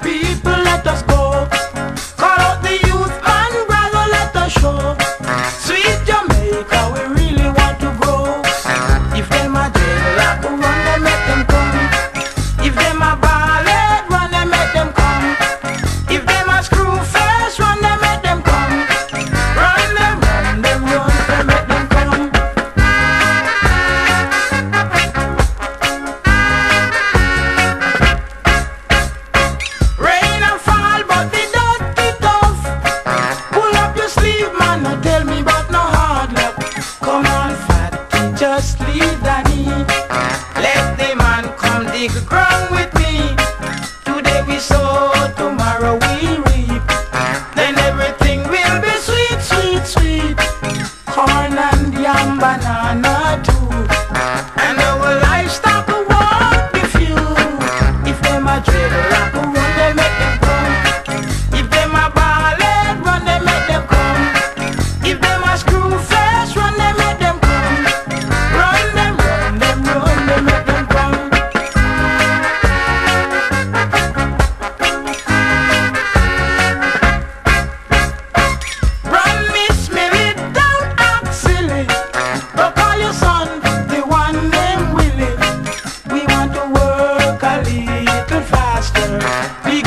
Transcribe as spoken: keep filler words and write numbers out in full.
people, let us go. Call out the youth and brother, let us show. Sweet Jamaica, we really want to grow. If them a dreadlock, run them, make them come. If them a ballad, run them, make them come. If them a screw face, run them, make them come. Run them, run them, run them, make them come. Rain and fall, but the dirty tough. Pull up your sleeve, man, and tell me about no hard luck. Come on, fatty, just leave Danny. Let the man come dig ground with me. Today we sow, tomorrow we reap. Then everything will be sweet, sweet, sweet. Corn and yam, banana too. And our livestock won't be few. If them a dreadlock, run them, make them come. If them a ballad, run them, make them come. If them a screw face, run them, make them come. Run them, run them, run them, make them come. Run Miss Millie, don't act silly. Go call your son, the one named Willie. We want to work a little faster. We